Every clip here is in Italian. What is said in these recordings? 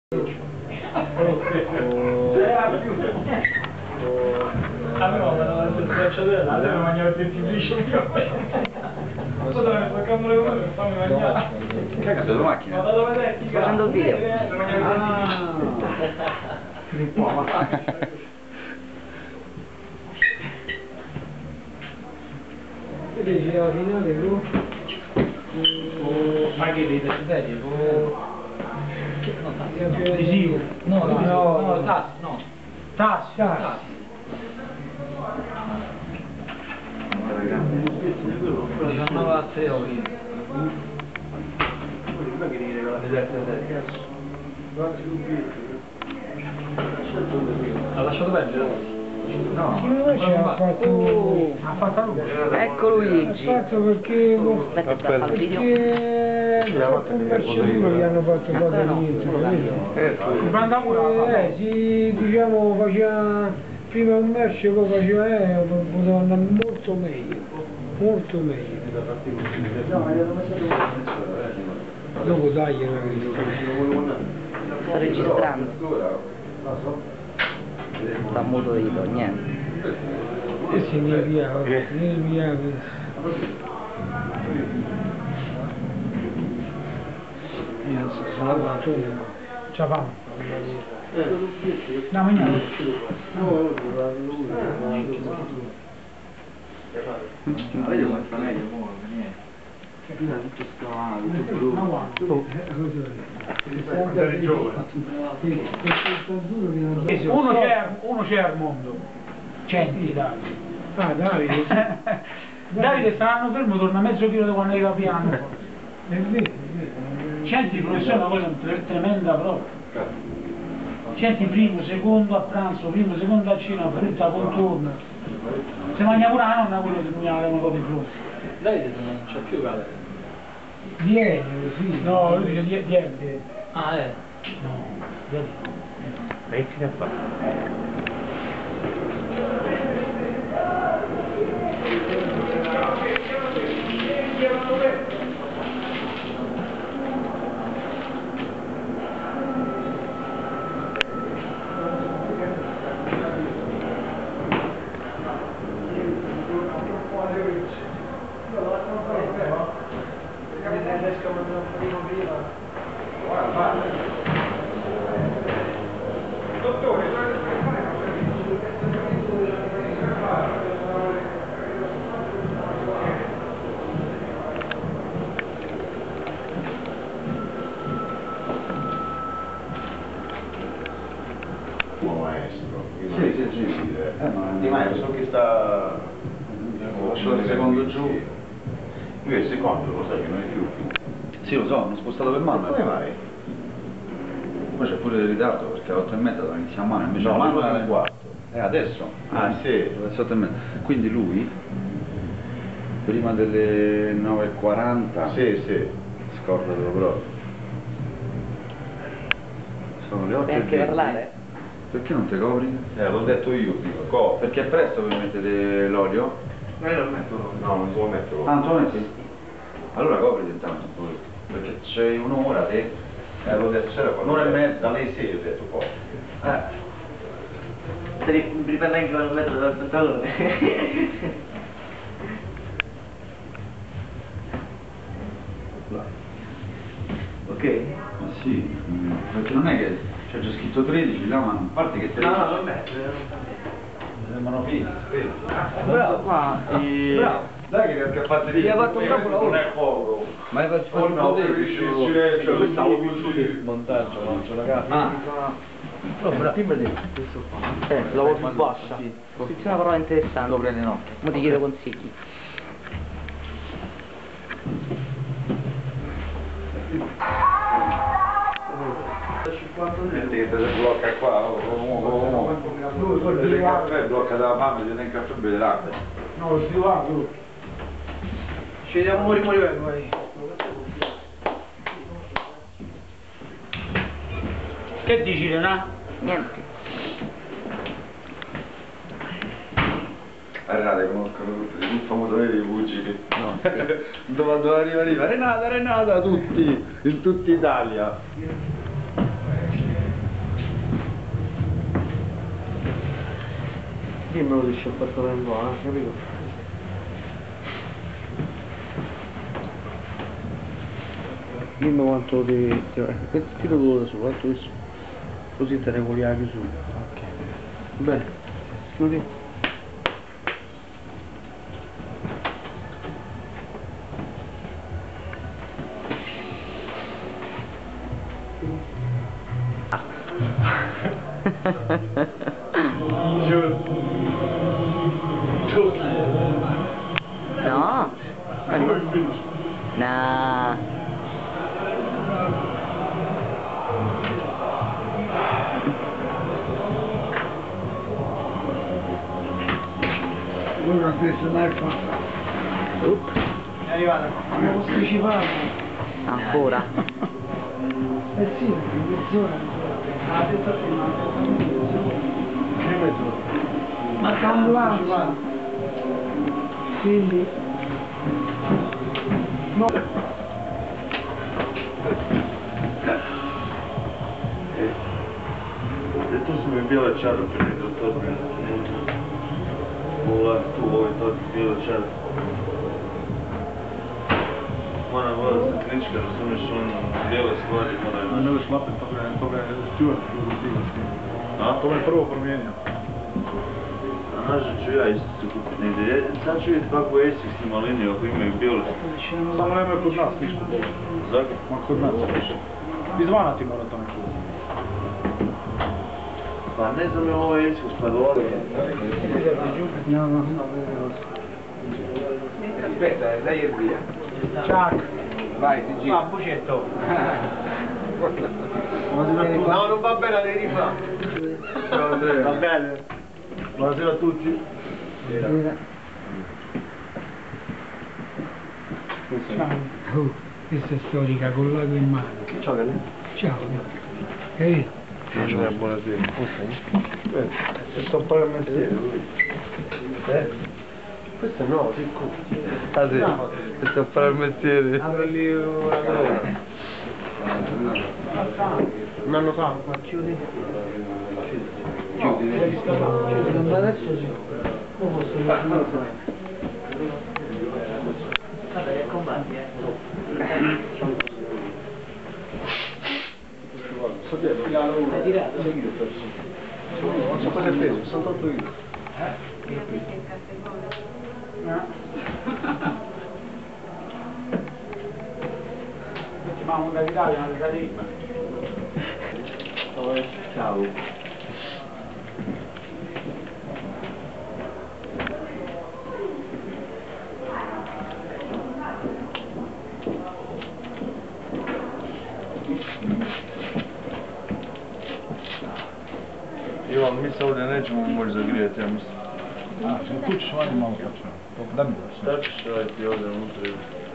Avevo il bracciatore là, devo mangiare il dentifricio io. Poi dove sto cambiando le cose per farmi mangiare. Che hai cambiato la macchina? Vado a vedere. Facendo il video. Dici alla finale tu? Ma che dei desideri? Adesivo. No, tassi, no. Tassi. Andava a 3 ore. Ha lasciato perdere? No, ha fatto lui. Ecco Luigi. Ha fatto perché Aspetta, sta al video. ha fatto un merciaturo che hanno fatto fare niente, si diciamo faceva prima un merce, poi faceva poteva andare molto meglio. Dopo dai una Sto registrando. Sta muto dito, niente. e si ne via. Io sono arrivato, ciao famo. No, mangiamo. Vedi come sta meglio, niente. Prima tutto scavato, tutto brutto. Uno c'è al mondo. Centi, Davide. Ah, Davide. Davide stanno fermo, torna mezzo chilo da quando arriva piano. È vero. Centi, il professore è una cosa tremenda proprio. Centi, primo, secondo a pranzo, primo, secondo a cena, frutta, contorno. Se mangia pure la nonna, quello che mi ha un po' di frutta. Davide non c'è più calore. Viene, sì. No, lui dice 10. Ah, no, 10. Mettila a fare. Maestro, Sì, Di Maio so che sta il secondo giù. Lui è il secondo, lo sai che non è più. Sì, lo so, hanno spostato per mano. Come mai? Poi c'è pure il ritardo perché alle 8:30 doveva iniziare a mano, invece No, a mano alle era 4. adesso. Ah, sì. Alle 8:30. Quindi lui, prima delle 9:40, Sì. scordatelo proprio. Sono le 8:20. Puoi anche parlare? Perché non te copri? L'ho detto io prima, Perché è presto per mettere l'olio? No, io lo metto. No, non lo metto. Ah, non te lo metti? Allora copriti intanto pure. Perché c'hai un'ora te. L'ho detto, c'era quando... Un'ora e mezza. Dalle 6 ho detto poi. Devi riprendere anche un metro dal pantalone. Ok? Ma sì, perché non è che c'è già scritto 13 là, ma a parte che 13. No, vabbè. Sembrano figli. Bravo, qua. Bravo. Dai che ha fatto lì. Gli ha fatto un capolavoro. Non è poco. Ma hai fatto Oh no, il montaggio, non c'è la casa. No, questo qua. Lavoro più bassa. Sì, una parola interessante. Lo prende no. Mo ti chiedo consigli. Niente che te si blocca qua, il caffè blocca dalla fame, se il caffè beve l'acqua. No, si va, tu. Scendiamo fuori vai. Che dici, Renà? Niente. Renate conoscono tutti, il famoso dei pugili. No. Dove arriva? Renata, tutti, in tutta Italia. me lo riesci a far trovare un po', capito? Dimmi quanto ti tiro tu da su, quanto adesso, così te ne regoliamo su. Ok. Bene, chiudi. No. No. Ora questo marco è arrivato, ma posticipato. Ancora? Sì, mezz'ora. Ma c'è quindi no. E tu si mi bio lasciato per il dottor tu vuoi to bio lasciato. Moram vas tehnički razumiješ, bijele stvari moraju... A ne veš lapet, toga je Stuart a? To me prvo promijenio. A naže ću ja isto kupiti negdje. Sad ću vidjeti kako je Essex ima liniju, ako imaju bijele. Samo nemoj kod nas ništa bolje. Zakaj? Ma kod nas više. Izvana ti mora to neko. Pa ne znam je ovo Essex, pa dole. Aspetta, dai il via. Ciao. Vai, ti giro. Ah, bucetto. No, non va bene, devi rifare. Ciao Andrea. Va bene. Buonasera a tutti. Ciao. Questa è storica con l'ago in mano. Ciao, Gale. Ciao. Ehi. Andrea, buonasera. Sto un po' al mestiere lui. Questo no, sicuro. Ah sì, sto a fare il mestiere. Apri una parola. Un anno fa. Ma chiudi. Chiudi. Ma adesso sì. Non posso fare. Vabbè, che combatti, Hai tirato? Non so cosa hai preso, 68 euro. No. Facciamo da Italia, una carimba. Ciao. Ivan, mi se ovdje nećemo moći zagrijati, ja mislim. A, tu ćeš vanje malo počeo. Da mi daš. Šta ćeš raditi ovdje unutra?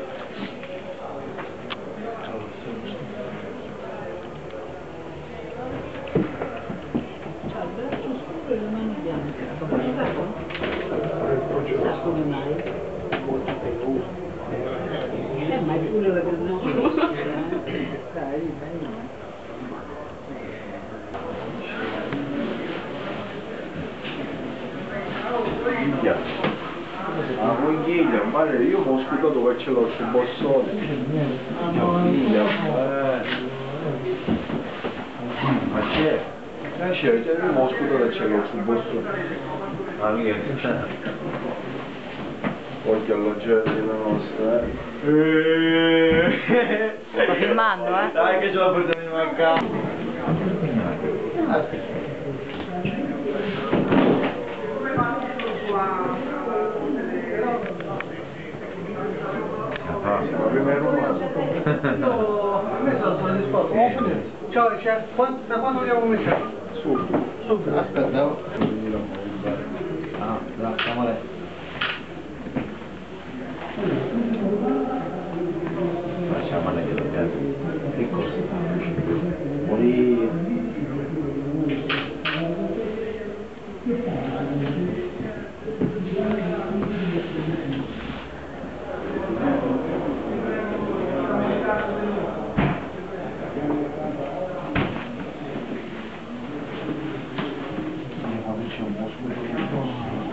Ma è pure la persona. Minchia. Ah, conchiglia, ma io mi ho ascoltato che ce l'ho sul bossone. Conchiglia, ma c'è? C'è, io mi ho ascoltato che ce l'ho sul bossone. Ah, mia, occhio alla gente nostra, Sto filmando, eh? Dai che ce la portiamo a casa. Ciao, chef. Da quando vogliamo cominciare? Subito. Subito. Aspetta. Ah, dai, siamo lì. Facciamo lei che piace. Piccolo. Morì. C'è un po'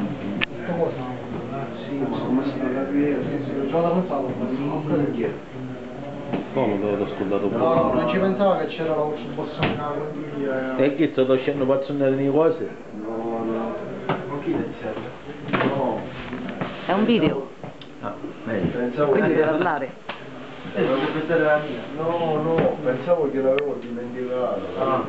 Come te l'ho ascoltato No, no, non ci pensavo che c'era la voce bossone nella condiglia. E che sto facendo pazzonare le cose? No, no. Con chi ti serve? No. È un video, Ah, meglio. Pensavo quindi che... deve parlare. Questa era la mia. No, no, pensavo che l'avevo dimenticato. Ah.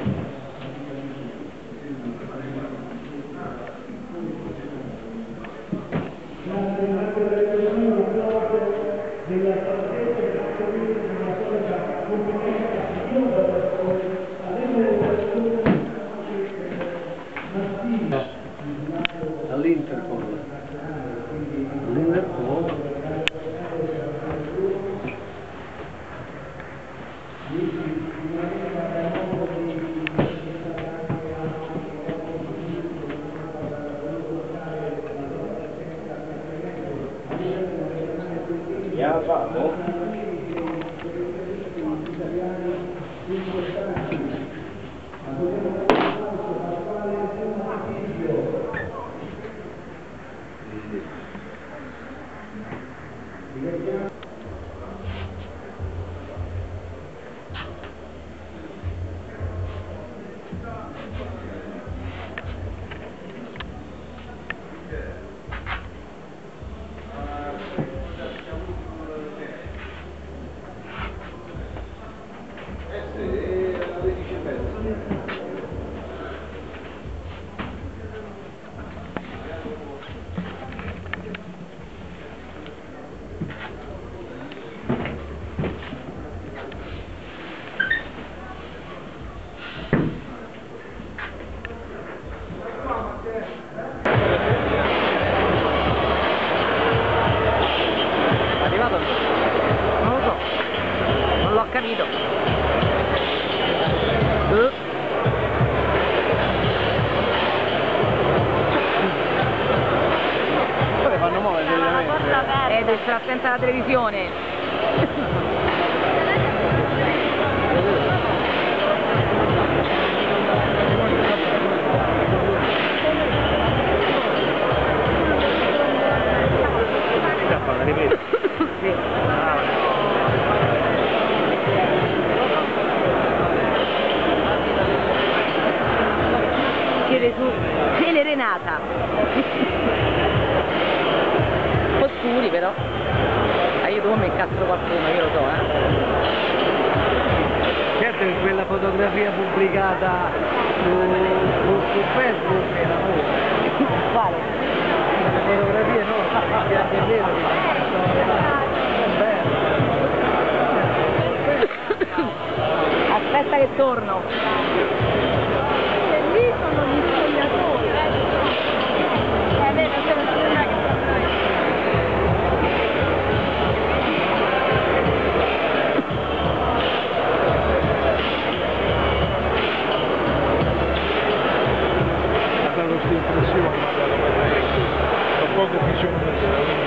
All'Interpol. All'Interpol. Ya vamo. Arrivato? Non lo so, non l'ho capito. Poi fanno muovere seriamente. Devi stare attenta alla televisione. La ripresa. Sì. Siete su Telerenata. Un po' scuri però. Io dopo mi incastro qualcuno, io lo so, Certo che quella fotografia pubblicata su Facebook era Quale? le fotografie no, che è vero Aspetta che torno. Lì sono gli spogliatori. Vero, se non sembra che Ha dato questa impressione, ma ha dato poco visione.